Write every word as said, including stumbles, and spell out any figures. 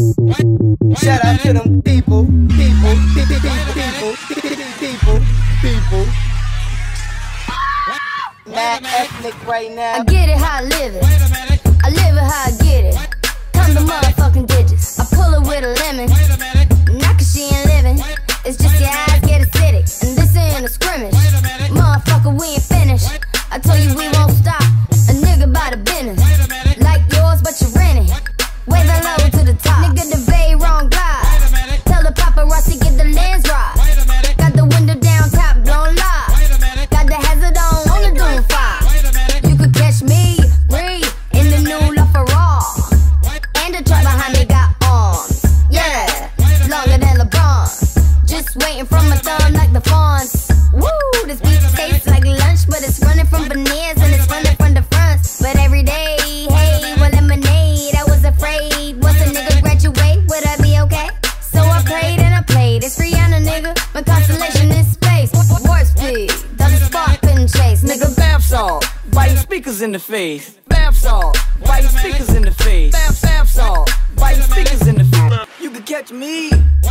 Shout out to them people, people, people, people, people, people. Mad ethnic right now. I get it how I live it. I live it how I get it. Come the motherfucking digits. I pull it with a lemon. Not cause she ain't living. It's just your eyes get acidic. And this ain't a scrimmage. Motherfucker, we ain't finished. I told you we won't stop. A nigga by the business. Like yours, but you renting. Waving low to the top. Nigga, the very wrong guy. Tell the paparazzi get the lens right. Got the window down, top blown live. Got the hazard on, on the doom fire. You could catch me, breathe, in the new LaFerrari. And the truck behind me got arms. Yeah, longer than LeBron. Just waiting from my thumb like the fawns. Woo, this beat tastes like lunch, but it's running from veneers and it's running from the fronts. But every day, hey, well, lemonade. I was afraid, once a nigga graduate, would I be okay? So I prayed and I played. It's Rihanna, nigga. My constellation is space. Warp speed, double spark couldn't chase. Nigga, Bath salt, biting speakers in the face. Bath salt, biting speakers in the face. Bath, bath salt, biting speakers in the face. You can catch me